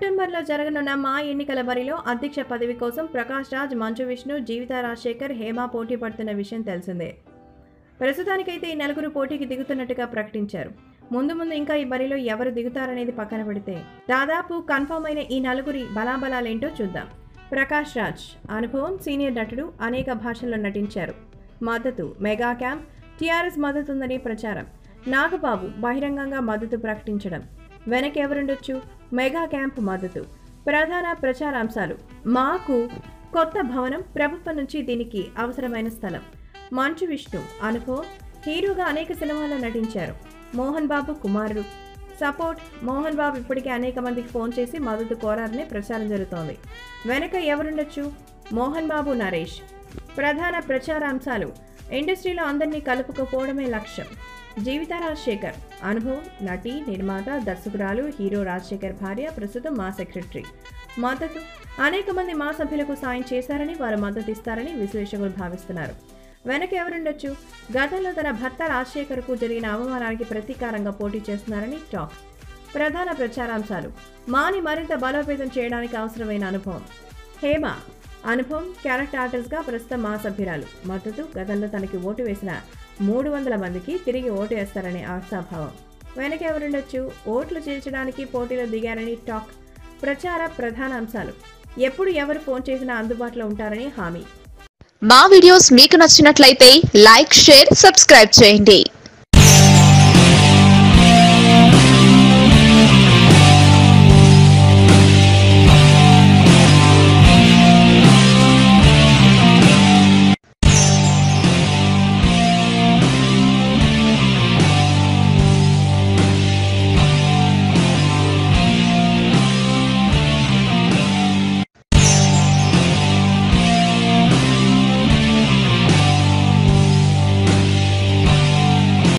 సెప్టెంబర్లో జరగనున్న మా ఎన్నికల బరిలో అధ్యక్ష పదవి కోసం ప్రకాష్ రాజ్, మంచు విష్ణు, జీవితా రాజశేఖర్, హేమ పోటీ పడుతున్న విషయం తెలిసిందే. ప్రస్తుతానికైతే ఈ నలుగురు పోటీకి దిగుతున్నట్టుగా ప్రకటించారు. ముందు ఇంకా ఈ బరిలో ఎవరు దిగుతారనేది పక్కన పెడితే దాదాపు కన్ఫర్మ్ అయిన ఈ నలుగురి బలాబలాలేంటో చూద్దాం. ప్రకాష్ రాజ్ అనుభవం, సీనియర్ నటుడు, అనేక భాషల్లో నటించారు. మద్దతు మెగా క్యాంప్, టీఆర్ఎస్ మద్దతుందని ప్రచారం. నాగబాబు బహిరంగంగా మద్దతు ప్రకటించడం. వెనక ఎవరుండొచ్చు? మెగా క్యాంప్ మద్దతు. ప్రధాన ప్రచారాంశాలు: మాకు కొత్త భవనం, ప్రభుత్వం నుంచి దీనికి అవసరమైన స్థలం. మంచు విష్ణు అనుభవం, హీరోగా అనేక సినిమాల్లో నటించారు. మోహన్ బాబు కుమారుడు. సపోర్ట్: మోహన్ బాబు ఇప్పటికే అనేక మందికి ఫోన్ చేసి మద్దతు కోరారనే ప్రచారం జరుగుతోంది. వెనక ఎవరుండొచ్చు? మోహన్ బాబు, నరేష్. ప్రధాన ప్రచారాంశాలు: ఇండస్ట్రీలో అందరినీ కలుపుకుపోవడమే లక్ష్యం. జీవితా రాజశేఖర్ అనుభవం, నటి, నిర్మాత, దర్శకురాలు, హీరో రాజశేఖర్ భార్య, ప్రస్తుతం మా సెక్రటరీ. మద్దతు: అనేక మంది మా సభ్యులకు సాయం చేశారని, వారు మద్దతు ఇస్తారని విశ్లేషకులు భావిస్తున్నారు. వెనక ఎవరుండొచ్చు? గతంలో తన భర్త రాజశేఖర్కు జరిగిన అవమానానికి ప్రతీకారంగా పోటీ చేస్తున్నారని టాక్. ప్రధాన ప్రచారాంశాలు: మాని మరింత బలోపేతం చేయడానికి అవసరమైన అనుభవం. హేమ అనుభవం, క్యారెక్టర్ ఆర్టిస్ట్గా ప్రస్తుతం మా సభ్యురాలు. మద్దతు: గతంలో తనకి ఓటు వేసిన 300 మందికి తిరిగి ఓటు వేస్తారనే ఆశాభావం. వెనక ఎవరుండొచ్చు? ఓట్లు చీల్చడానికి పోటీలో దిగారని టాక్. ప్రచార ప్రధాన అంశాలు: ఎప్పుడు ఎవరు ఫోన్ చేసినా అందుబాటులో ఉంటారని హామీ. మా వీడియోస్ మీకు నచ్చినట్లయితే లైక్, షేర్, సబ్స్క్రైబ్ చేయండి.